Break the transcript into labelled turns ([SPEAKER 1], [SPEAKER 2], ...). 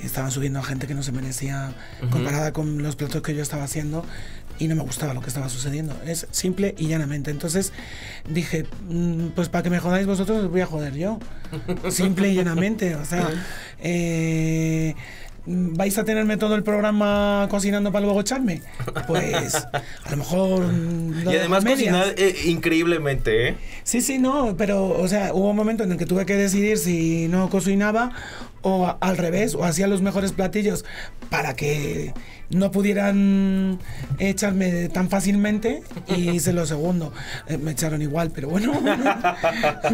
[SPEAKER 1] estaban subiendo a gente que no se merecía comparada con los platos que yo estaba haciendo y no me gustaba lo que estaba sucediendo. Es simple y llanamente. Entonces dije, pues para que me jodáis vosotros os voy a joder yo. Simple y llanamente. O sea, ¿vais a tenerme todo el programa cocinando para luego echarme? Pues a lo mejor...
[SPEAKER 2] Y además cocinar increíblemente, ¿eh?
[SPEAKER 1] Sí, no, pero o sea, hubo un momento en el que tuve que decidir si no cocinaba o al revés, o hacía los mejores platillos para que no pudieran echarme tan fácilmente, y hice lo segundo. Me echaron igual, pero bueno.